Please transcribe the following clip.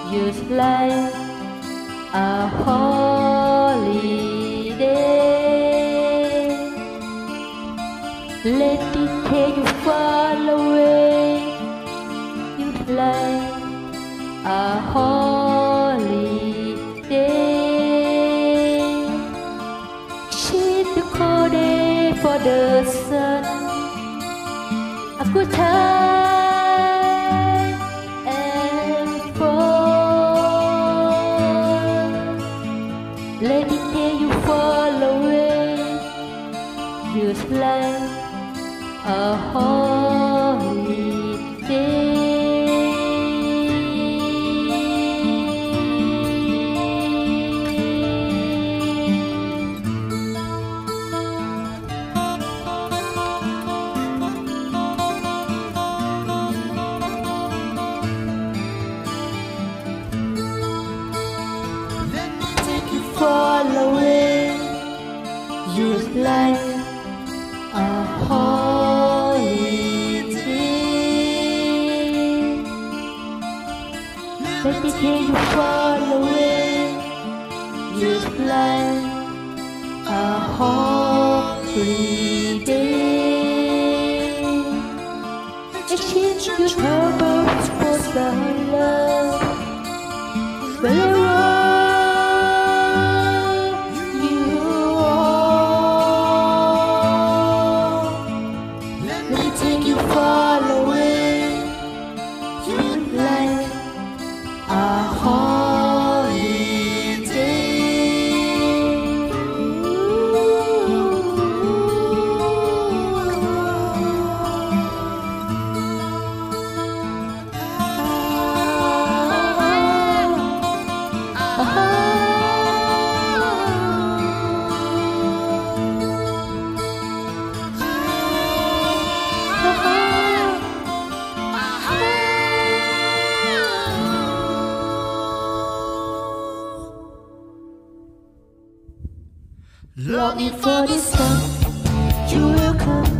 just like a holiday. Let it take you far away, just like a holiday. She's the cold day for the sun, a good time and fun. Let it take you far away, just like a holiday. Far away, just like a holiday. Let me take you far away, just like a holiday. Exchange your troubles for some love. Take you far away, just like a holiday. Longing for the sun, you will come.